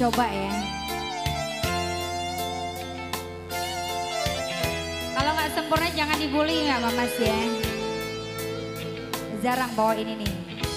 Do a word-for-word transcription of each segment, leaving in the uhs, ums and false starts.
coba ya. Kalau nggak sempurna jangan dibully nggak Mas ya. Jarang bawa ini nih.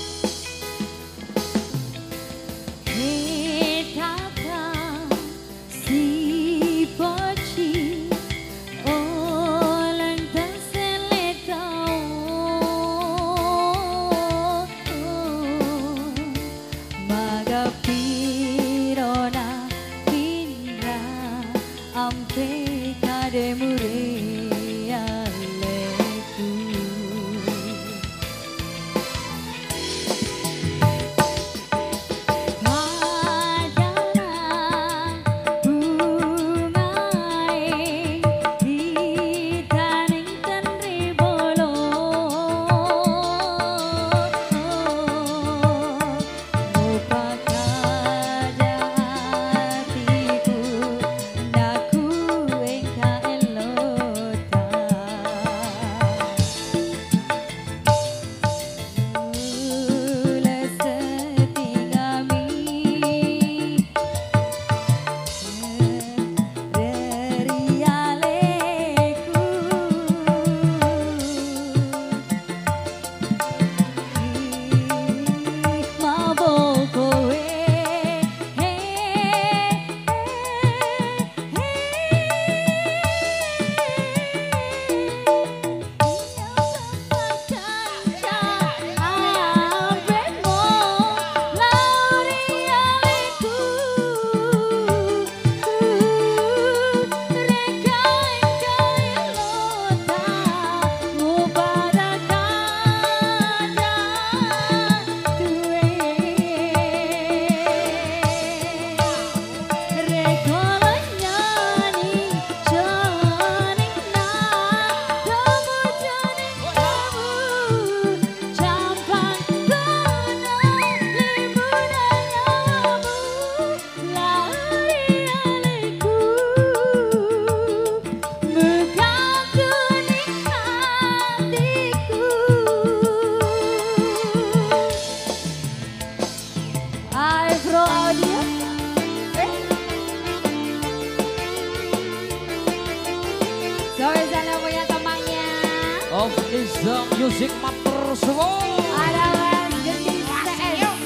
Official Music Matur Suwun. Ada Mas Gendis C S.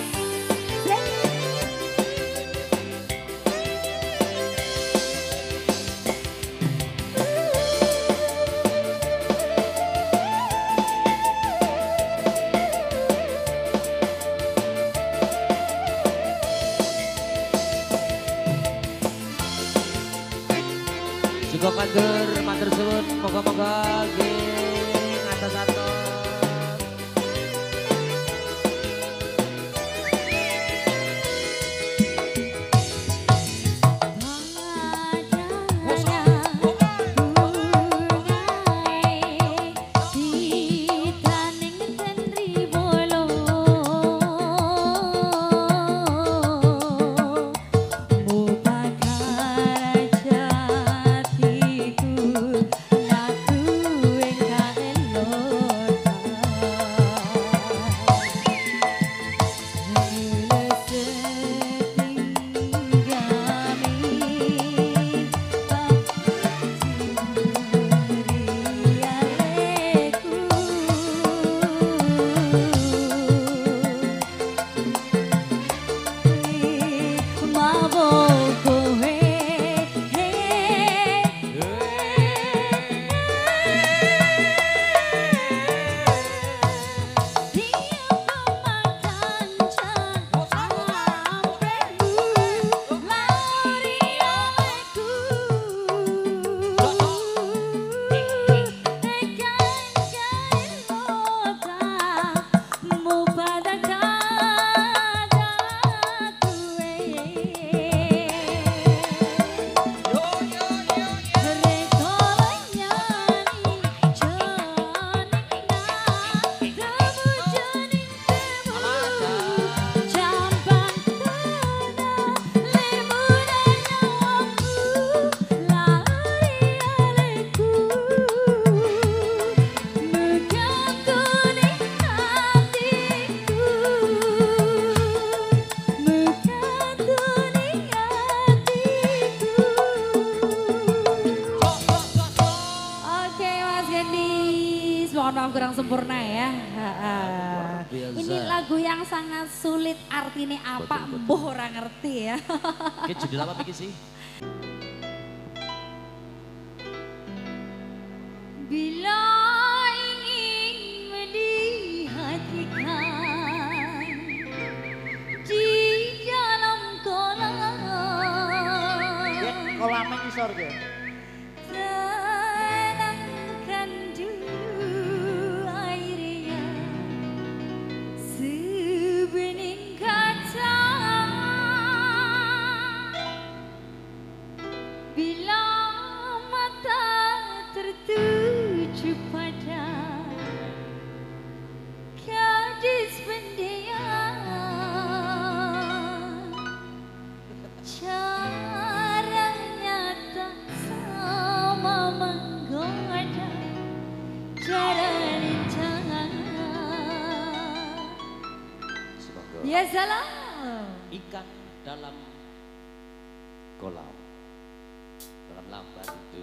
Juga matur matur suwun, moga-moga nggih ngatos-atos. Naku engkau mohon maaf kurang sempurna ya. Biasa. Ini lagu yang sangat sulit, artinya apa? Boh orang ngerti ya. Oke, judul apa pikir sih? Bila ingin melihat ikan di dalam kolam, Ya, kolamnya ngisor dia. tenangkan dulu airnya sebening kaca. Bila mata tertuju pada gadis pendiam, caranya tak sama menggoda cara rencana. Biasalah Ikan dalam kolam, dalam lambat itu.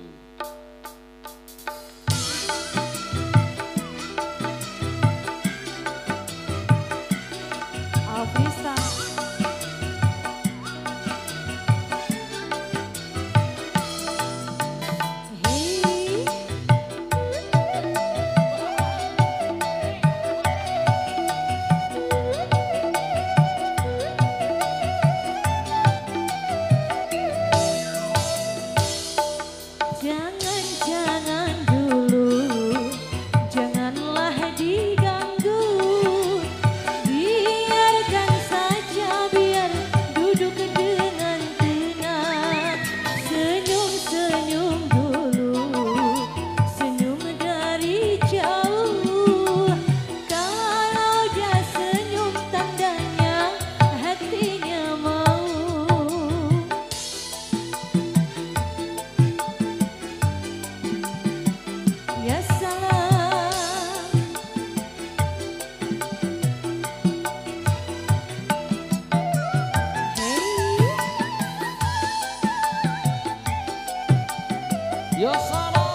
Alvisa. Hey. Jangan-jangan dulu, janganlah diganggu. Biarkan saja, biar duduk dengan tenang. Senyum-senyum dulu, senyum dari jauh. Kalau dia senyum tandanya hatinya mau. Ya salam. Hey. Yo salam.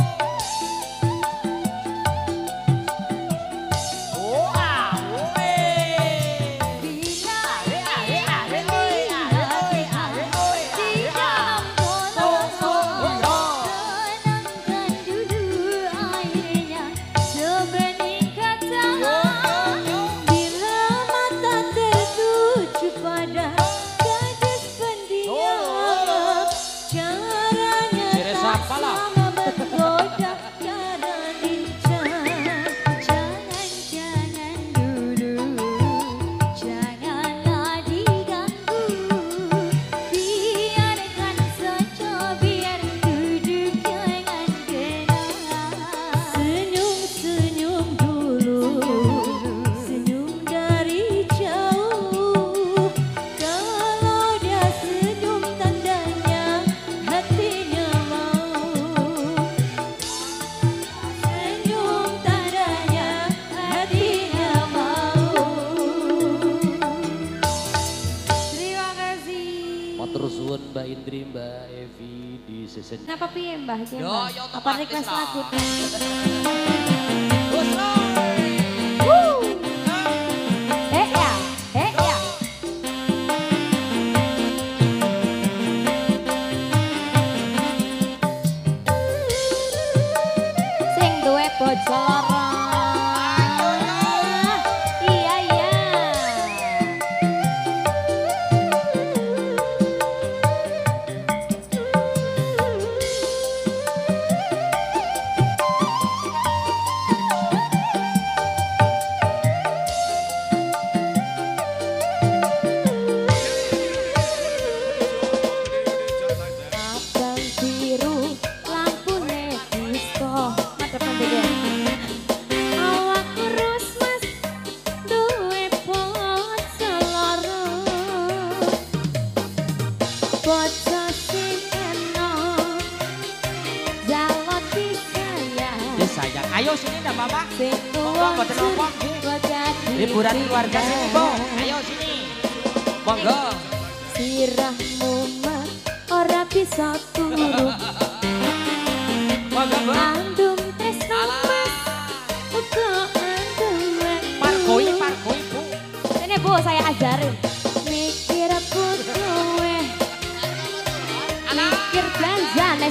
Oh, ah, weh. Bila Rea, ingin rea, rea, melihat rea, ikan rea, di rea. dalam Oh, kolam, oh, tenangkan dulu airnya sebening kaca. Bila mata tertuju pada gadis pendiam, caranya Ciri tak siapa lah? sama menggoda cara lincah. Jangan-jangan dulu, janganlah diganggu. Biarkan saja, biar duduk dengan tenang. Senyum-senyum dulu, senyum dari jauh. Kalau dia senyum tandanya hatinya mau. Senyum tandanya hatinya mau. Terima kasih. Matur suwun Mbak Indri, Mbak Evi di sesen. Kenapa piye Mbah? Jen, Yo, Mbah? yo, Apa otomatis request lah. lagu? Bos, Wuh. Eh ya, eh ya. Sing duwe bojo loro. Iya iya. Abang biru lampune disco. Mantep mantep. Awak kurus mas duwe bocah loro. Bocah sing enak jalot disayang. ya sayang. Ayo sini enggak apa-apa. Sing Monggo, tuwa mboten apa. bocah Liburan keluarga sini, Bu. Ayo sini. Monggo. Sirahmu mah ora bisa turu. Monggo, Bu. Andum tresno Alah. mas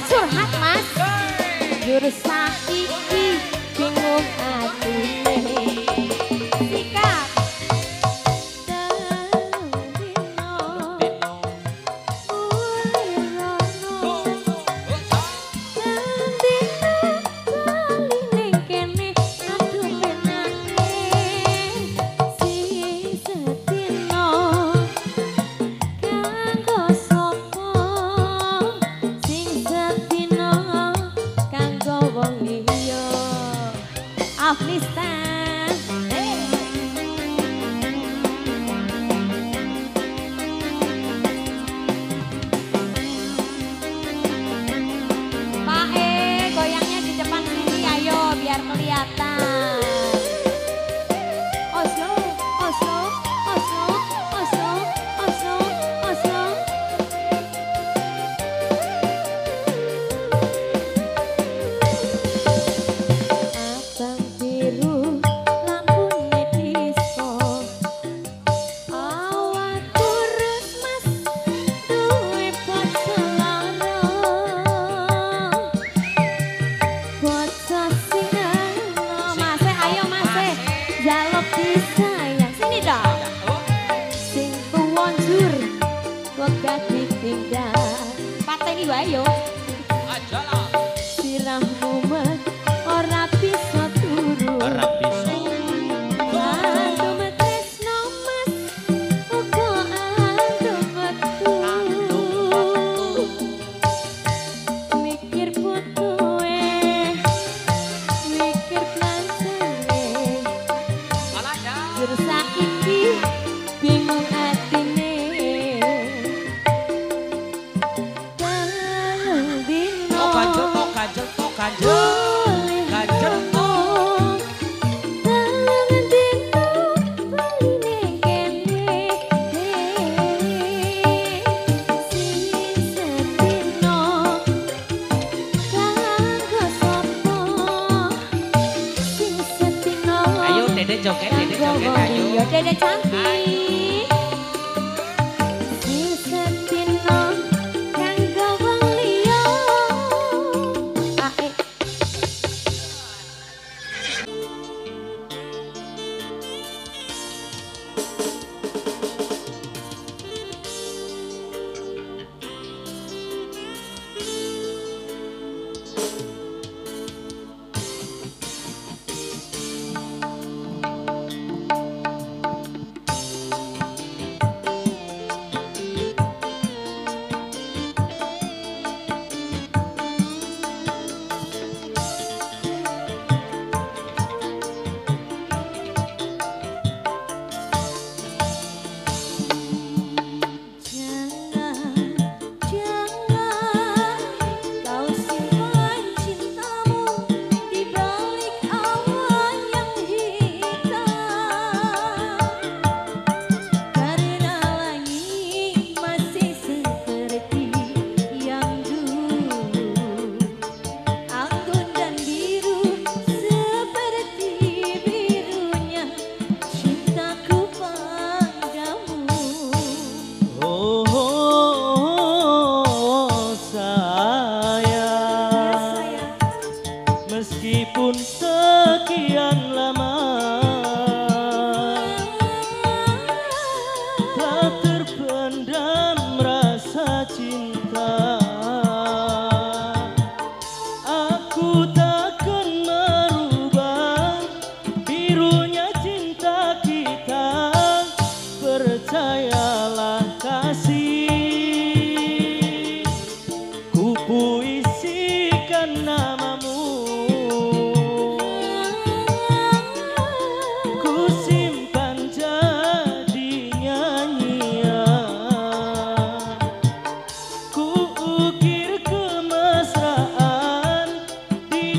curhat mas. Jur saiki bingung atine. Sikap. Aflistan Pak E, goyangnya di depan sini ayo biar kelihatan. Oslo, Oslo, Oslo, Oslo, Oslo, Oslo. Abang biru lampunya disco, awak kurus mas duwe bocah larang, bocah sinarno. Mase ayo mase jaluk disayang sini dong. Sing tuwonjur wegat ditinggal pateni wae yo. Sirahmu mek ora bisa turu. Ora bisa. Antum tresno mas, uga antum metu. Mikir putuwe, mikir plansane. Jur saiki bingung atine. Dalem dino. Oh kanjel, oh kanjel, oh kanjel. Kanjel, oh. Ayo Dede joget, Dede joget, ayo. Dede cantik. Sing setino kanggo wong liya. Ae. Meskipun sekian lama tak terpendam rasa cinta, aku takkan merubah birunya cinta kita. Percayalah kasih, ku puisikan namamu. Di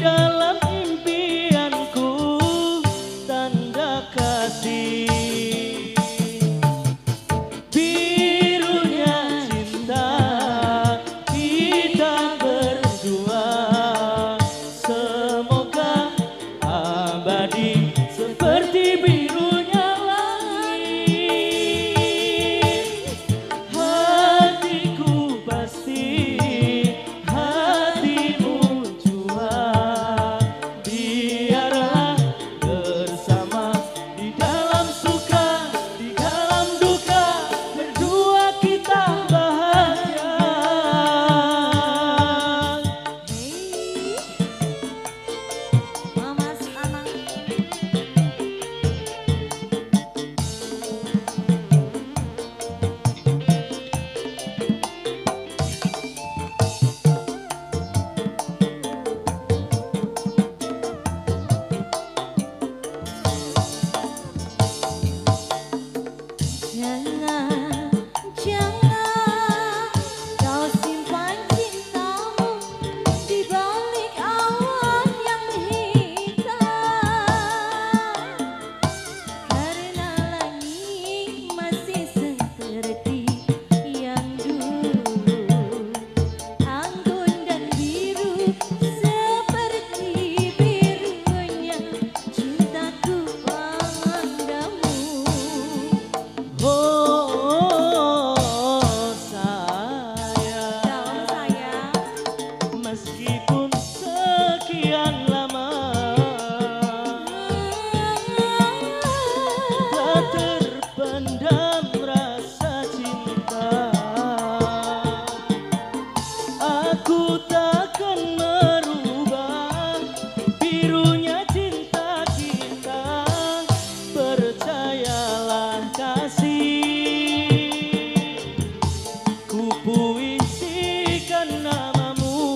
sekian lama tak terpendam rasa cinta. Aku takkan merubah birunya cinta kita. Percayalah kasih, ku puisikan namamu,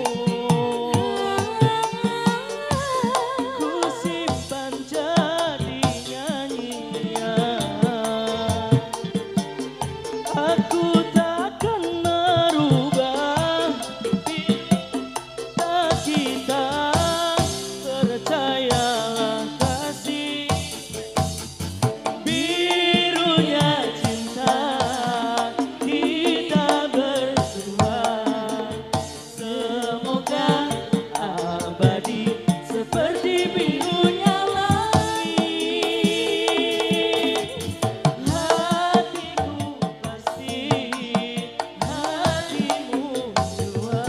ku simpan jadi nyanyian. Aku takkan merubah cinta kita. Percayalah kasih, birunya cinta kita berdua. Semoga abadi seperti birunya langit. Hatiku pasti, hatimu jua.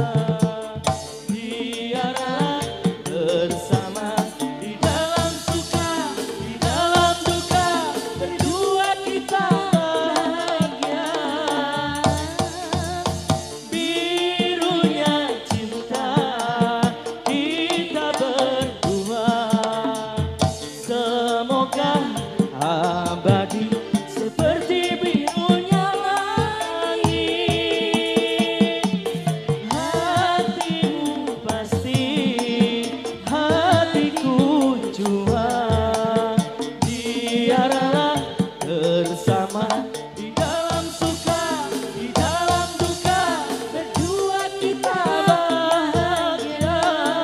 Biarlah bersama di dalam suka, di dalam duka, berdua kita bahagia. Birunya cinta kita berdua. Semoga abadi seperti birunya langit. Hatimu pasti, hatiku jua. Biarlah bersama di dalam suka, di dalam duka, berdua kita bahagia.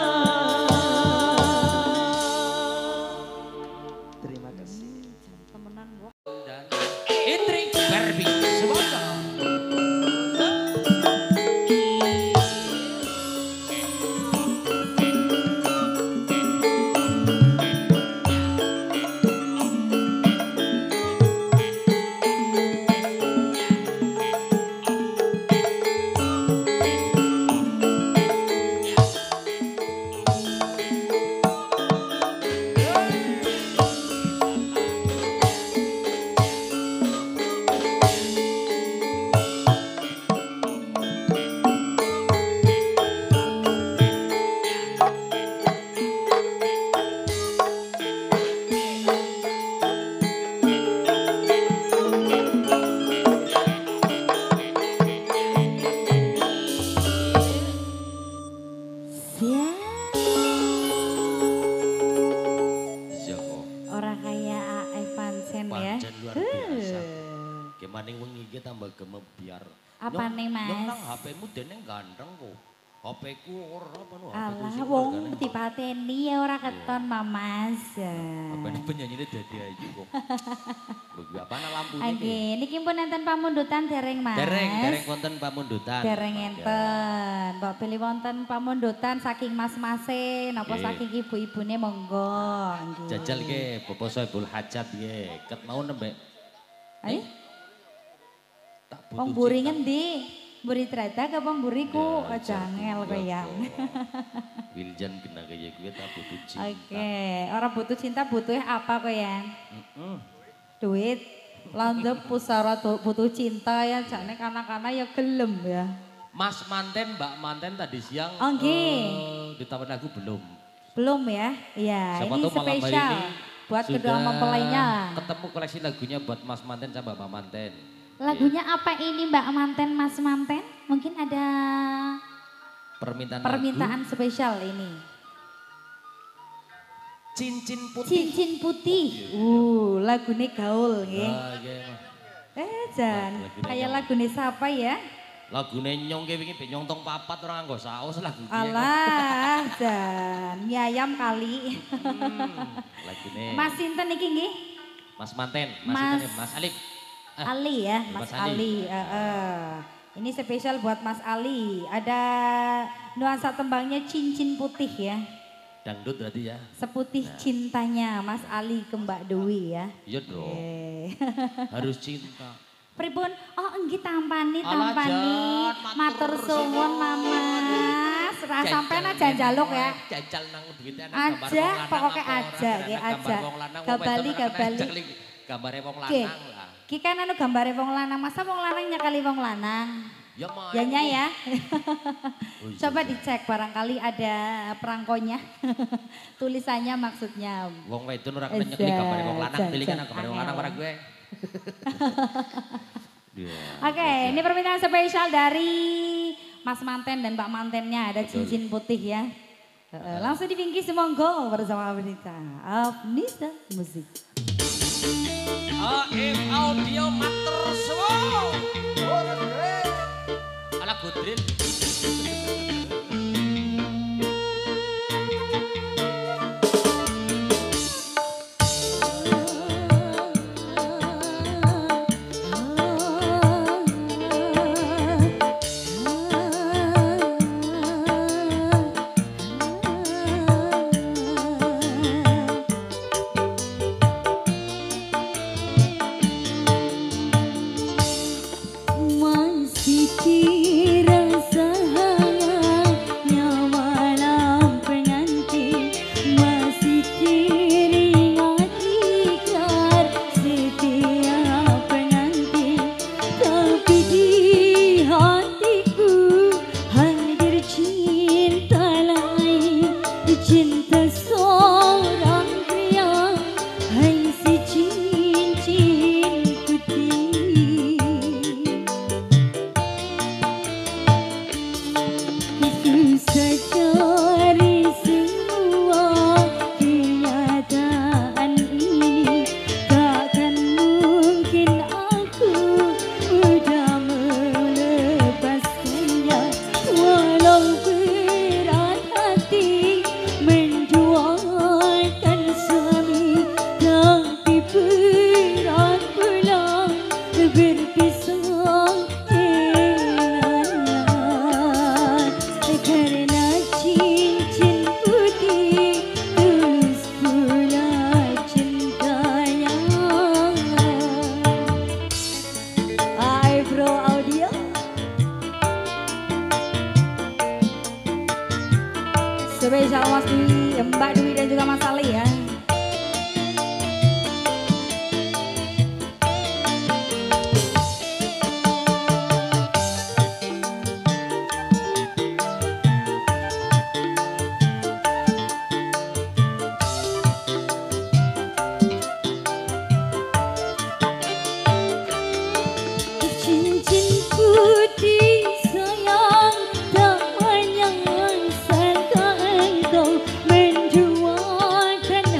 Terima kasih. Temenan kok. Dan Itri Barbie Suwondo. Joko Ora kaya A F Vansen ya. pancen luar biasa. Gimana wengi iki tambah gemebiar. Apa nih, Mas? Nyong nang H P-mu dene ganteng kok. H P-ku ora apa no. Alah wong dipateni ya ora keton Mamas. Apa nih penyanyinya dadi ayu kok. Begitu apa na lampunya iki? Oke, niki pun enten pamundutan dereng Mas. Dereng, dereng konten pamundutan. Dereng enten. Mbok pilih wonten pamundutan saking mas-mase napa Nggih. saking ibu-ibune monggo. Nggih. Jajal ke Bapak Soebul Hajat ye. Ket mau nembe. Ayo, Tak butuh wong buri cinta. ngendi? Buri Tradak apa buriku? Ya, Aja angel jatuh, koyang. jatuh. Wiljan kena kaya gue tak butuh cinta. Oke, orang butuh cinta butuh apa koyang? Mm-mm. Duit. Landep pusara tu- butuh cinta ya, jane kana-kana ya gelem ya. Mas Manten, Mbak Manten tadi siang Oh, nggih. eh, ditawarin aku belum. Belum ya? Iya, Siapa ini tahu malam hari spesial ini buat kedua sudah mempelainya. ketemu koleksi lagunya buat Mas Manten sama Mbak Manten. Lagunya apa ini Mbak Manten, Mas Manten? Mungkin ada Permintaan, permintaan lagu, spesial ini. Cincin Putih. Cincin Putih. Uh, lagune gaul nggih. Ah, iya, Mas. Eh, Jan, Lagune kayak gaul. lagune siapa ya? Lagune nyong ke wingi ben nyong tong papat ora nggo saos lagu ki. Alah, Jan, mie ayam kali. Hmm, lagune. Mas sinten iki nggih? Mas Manten, Mas, Mas- Mas, Mas Alif. Ah, Ali ya, Mas Mas Ali. Ali. eh, eh. Ini spesial buat Mas Ali. Ada nuansa tembangnya cincin putih ya. dangdut berarti ya. Seputih cintanya Mas Ali ke Mbak Dewi ya. Iya dong. Eh. Harus cinta. Pripun? Oh enggih tampani, Alah, tampani. Jan, matur Matur suwun suwun. Mamas. Mas, ra sampean aja njaluk ya. Jajal nang duwite anak gambar Aja, wong lanang. pokoknya apa ora, aja, anak nggih, gambar aja. wong lanang, wong Gabali, wedok ora kena gabali. jekli gambare wong Oke. lanang lah. Ki kan anu gambare wong lanang, masa wong lanang nyakali wong lanang. Ya main. Ya nya ya. Oh, iya, Coba iya. dicek barangkali ada perangkonya. Tulisannya maksudnya. Wong wedon ora kena nyekli Eza, gambare wong lanang, jan, pilih jan, kan gambare wong lanang angel. ora gue. Iya, Oke, iya. ini permintaan spesial dari Mas Manten dan Pak Mantennya. Ada Betul. cincin putih ya. Uh, langsung dibingkis monggo bersama Abnita. Abnita Musik. A M Audio Mater Suwo. Ala Gudril. Masih dirasa hangatnya malam pengantin, masih teringat ikrar setiap pengantin, tapi di hatiku hadir cinta lain, cinta seorang pria, hai si cincin putih. Itu saja dari semua kenyataan ini, takkan mungkin aku mudah melepaskannya. Walau berat hati menjualkan suami, tapi berat pula berpisah dengannya. Karena cincin putih tulus pula cintanya. Eyebrow Audio. Spesial Mas Dwi, Mbak Dwi dan juga Mas Ali ya. Cincin putih sayang, tak menyangka engkau menjualkan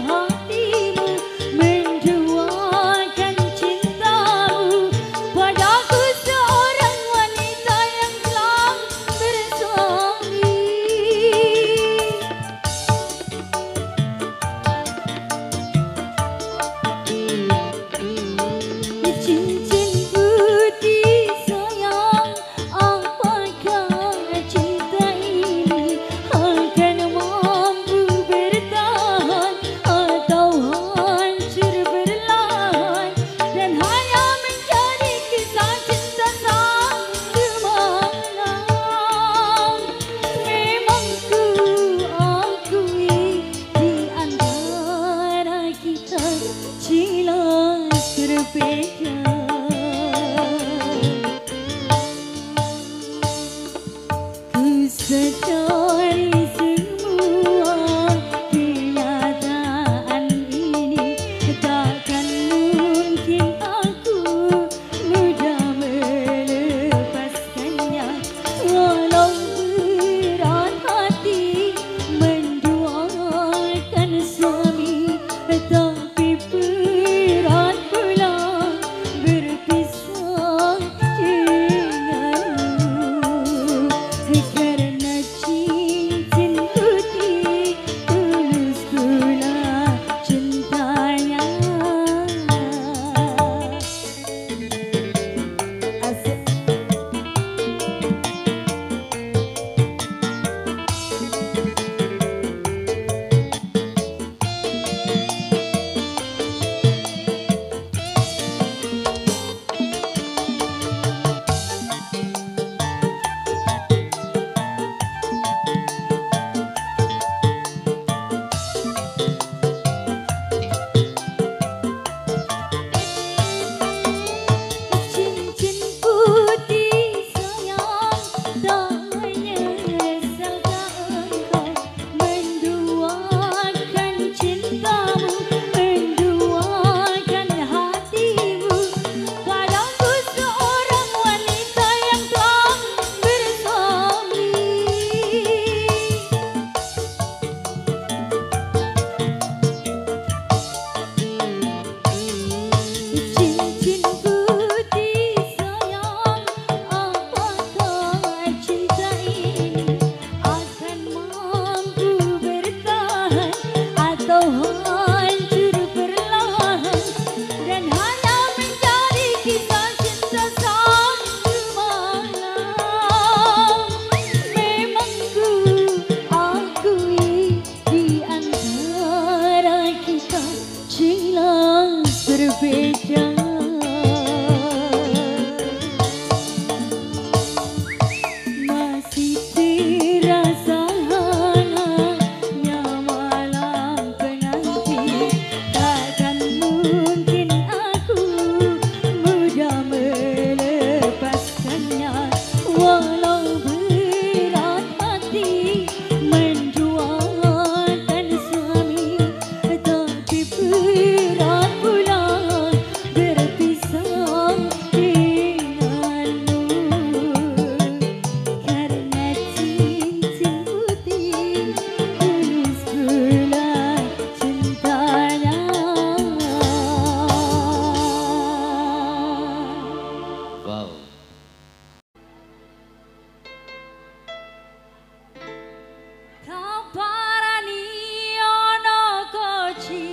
perlahan atau hancur perlahan dan hanya menjadi kisah cinta satu malam. Memang ku akui di antara kita jelas berbeda. Masih terasa hangatnya malam penanti. Takkan mungkin aku mudah melepaskannya. Walau berat hati menjualkan suami, tapi berat pula berpisah denganmu. Karena cincin putih tulus pula cintanya. Wow. Tak parani ono koci,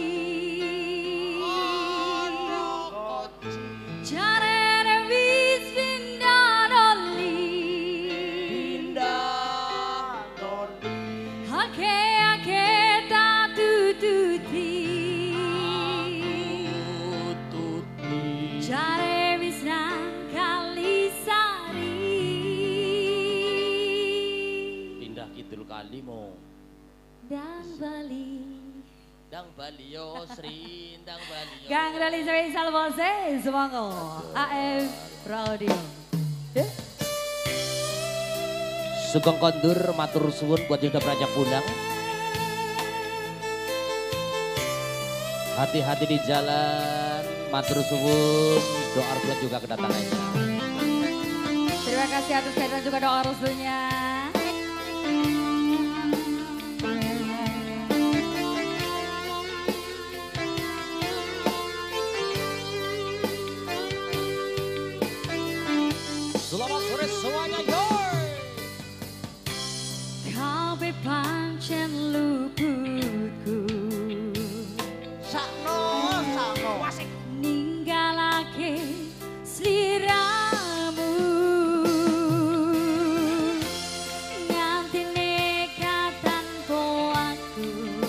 jarene wis pindah doli. Pindah Nordi. Ake-ake tak tututi, Tututi. jare wis nang Kalisari. Pindah kidul kali mau. Dan Bali. Dang Bali yo Sri, dang Bali yo. Kang Rally spesial bose, semangat. A F Radio. Eh? Sugeng kondur matur suwun buat yang udah beranjak pulang. Hati-hati di jalan, matur suwun, doa buat juga kedatangannya. Terima kasih atas kehadiran juga doa restunya. Selamat sore semuanya, yoy. Kabeh pancen luputku, Sakno, sakno. Wasik. ninggalake sliramu. Nganti nekat tanpa aku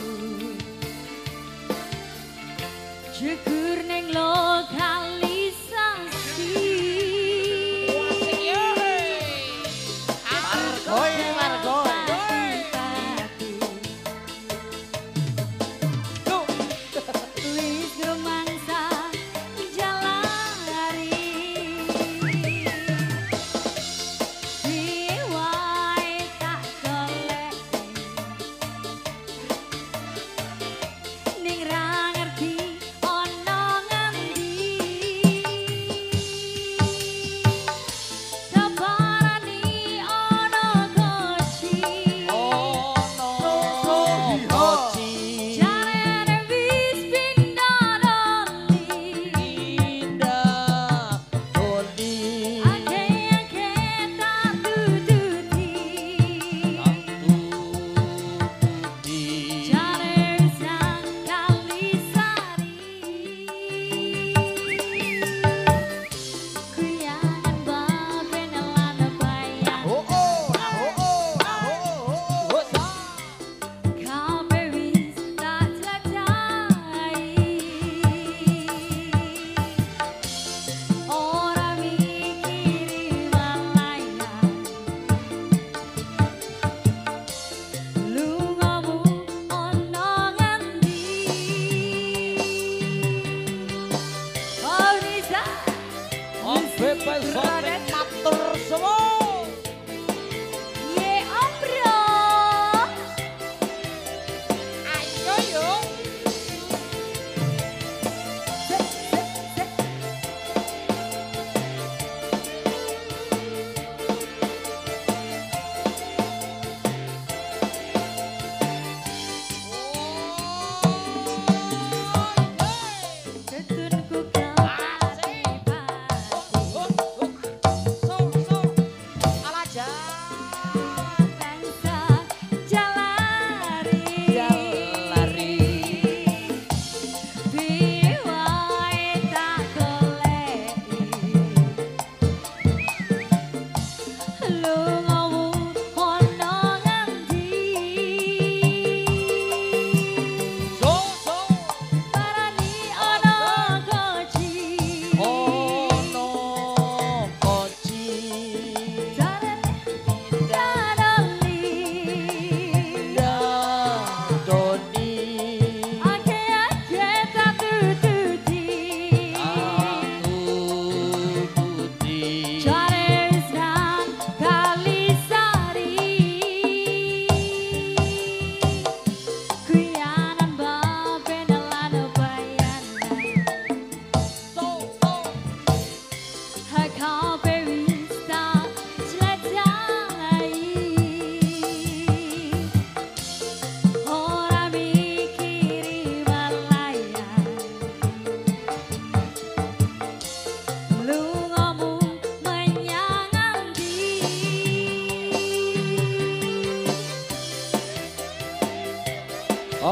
jegur ning lokalisasi. Asik yoy. Margoy, margoy. Wis rumangsa jalari, diwai tak golek ning ra ngerti ono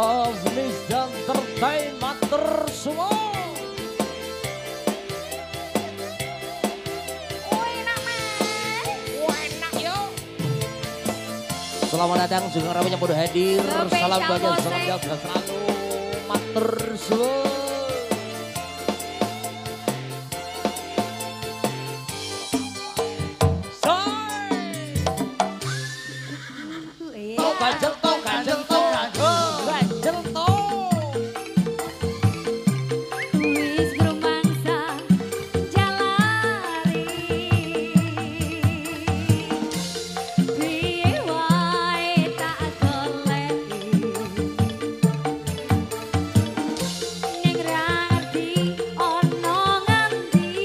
Lovnis dan Entertainment semua. Selamat datang, juga ramai yang udah hadir. Spesial Salam bahagia, musik. salam jaga selalu. Matur suwun. Iya. Tok ganjel, tok ganjel, tok ganjel. Ganjel tok. Wis grumangsa jalari piye wae tak goleki ning ra ngerti ana ngendi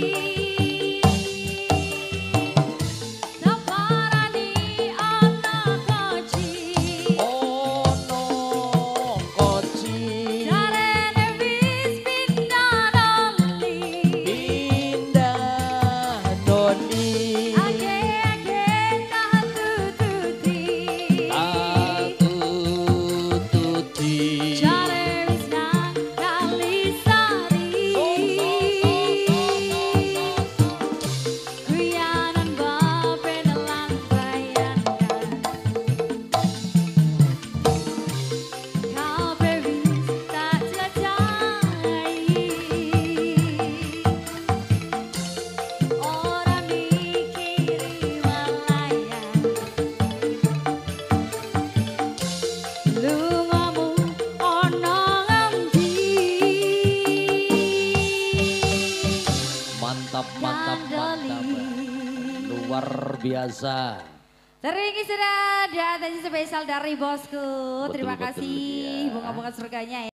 saparani ana koci Ono koci. jarene wis pindah noli Pindah doni. age-age tak tututi Aku tuti. jare wis nang Kalisari guyanan baben lan bayangan kabeh wis tak jajahi ora mikiri walayan lungamu ana ngendi Mantap, mantap, mantap. Luar biasa. Teringi sudah ada atensi spesial dari bosku. Betul, Terima betul, kasih ya. bunga-bunga surganya ya.